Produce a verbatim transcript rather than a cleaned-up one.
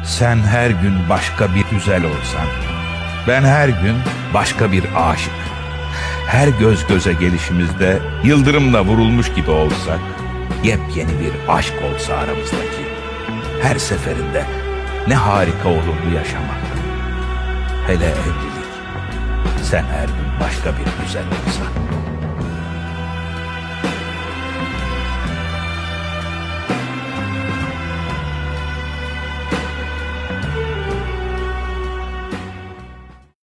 Sen her gün başka bir güzel olsan, ben her gün başka bir aşık. Her göz göze gelişimizde yıldırımla vurulmuş gibi olsak, yepyeni bir aşk olsa aramızdaki. Her seferinde ne harika olurdu yaşamak. Hele evlilik, sen her gün başka bir güzel olsan.